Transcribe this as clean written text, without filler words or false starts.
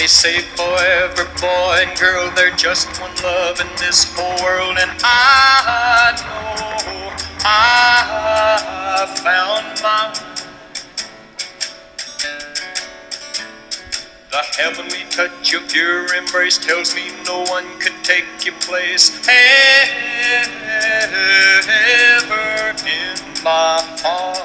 say forever, boy and girl, they're just one love in this whole world. And I know I found mine. The heavenly touch of your embrace tells me no one could take your place ever in my heart.